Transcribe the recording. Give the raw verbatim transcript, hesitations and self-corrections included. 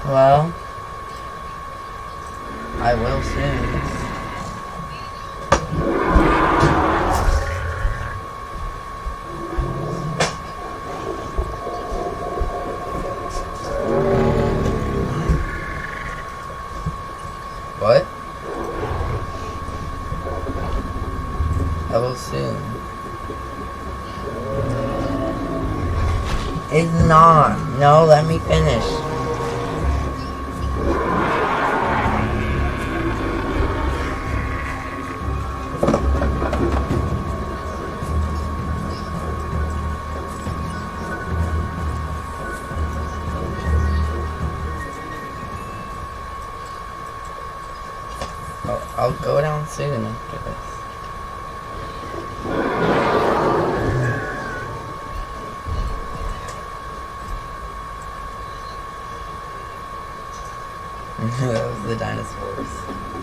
Well, I will soon. What? I will soon. It's not. No, let me finish. I'll, I'll go down soon after this. That was the dinosaurs.